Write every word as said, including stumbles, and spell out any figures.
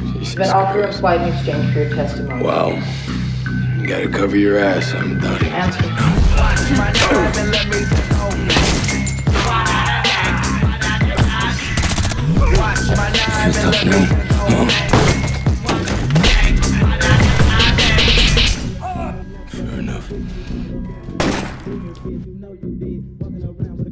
Jesus Been offered Christ. a quiet in exchange for your testimony. Wow. You gotta cover your ass. I'm done. Answer. Feels tough to me. Fair enough.